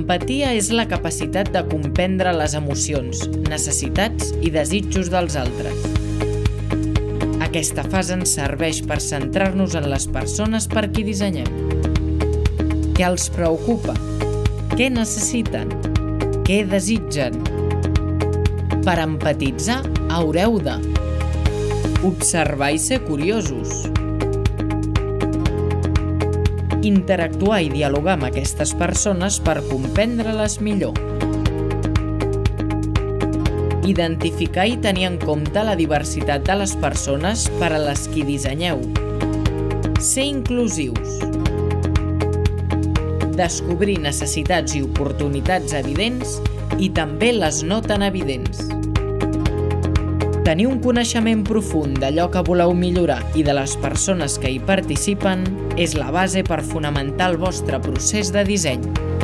L'empatia és la capacitat de comprendre les emocions, necessitats i desitjos dels altres. Aquesta fase ens serveix per centrar-nos en les persones per qui dissenyem. Què els preocupa? Què necessiten? Què desitgen? Per empatitzar, haureu de observar i ser curiosos, interactuar i dialogar amb aquestes persones per comprendre-les millor, identificar i tenir en compte la diversitat de les persones per a les qui dissenyeu, ser inclusius, descobrir necessitats i oportunitats evidents i també les no tan evidents. Tenir un coneixement profund d'allò que voleu millorar i de les persones que hi participen és la base per fonamentar el vostre procés de disseny.